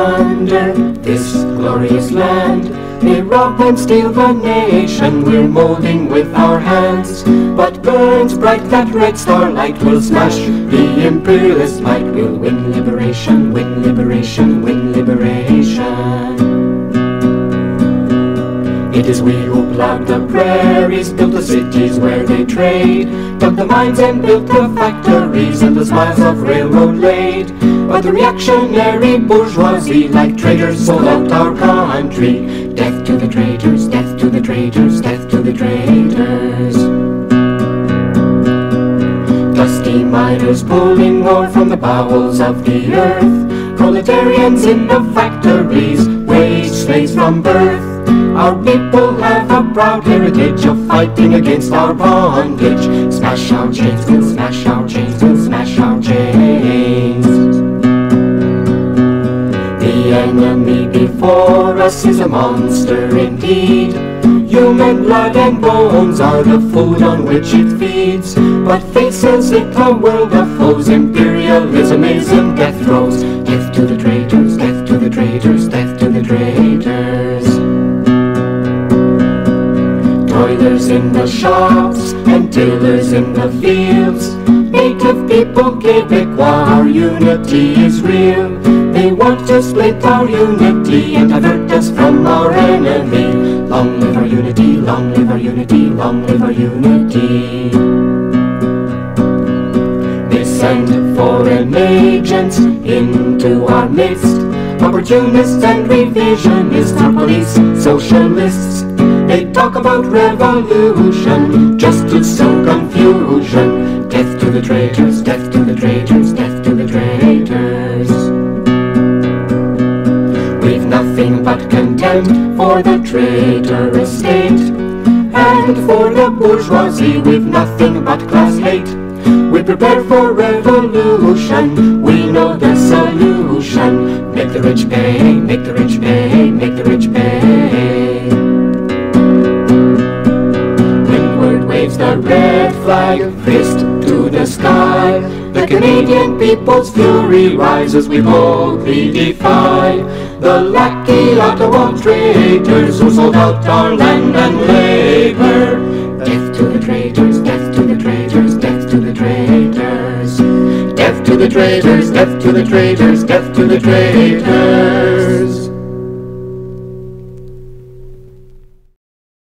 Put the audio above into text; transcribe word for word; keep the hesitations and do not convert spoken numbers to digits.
plunder this glorious land. They rob and steal the nation we're molding with our hands. But burns bright that red starlight will smash the imperialist might. We'll win liberation, win liberation, win liberation. It is we who plowed the prairies, built the cities where they trade, dug the mines and built the factories, and the miles of railroad laid. But the reactionary bourgeoisie, like traitors, sold out our country. Death to the traitors, death to the traitors, death to the traitors. Dusty miners pulling ore from the bowels of the earth, proletarians in the factories, wage slaves from birth. Our people have a proud heritage of fighting against our bondage. Smash our chains, we'll smash our chains, we'll smash our chains. The enemy before us is a monster indeed. Human blood and bones are the food on which it feeds. But faces it a world of foes, imperialism is in death throes. Death to the traitors, death to the traitors, death to the traitors. Toilers in the shops and tillers in the fields, native people, Quebecois, our unity is real. They want to split our unity and divert us from our enemy. Long live our unity, long live our unity, long live our unity. They send foreign agents into our midst, opportunists and revisionists, our police, socialists. They talk about revolution just to sow confusion. Death to the traitors, death to the traitors, death to the traitors. We've nothing but contempt for the traitor state, and for the bourgeoisie we've nothing but class hate. We prepare for revolution, we know the solution. Make the rich pay, make the rich pay, make the rich pay. Waves the red flag, fist to the sky. The Canadian people's fury rises, we boldly defy the lackey Ottawa traitors who sold out our land and labor. Death to the traitors, death to the traitors, death to the traitors. Death to the traitors, death to the traitors, death to the traitors.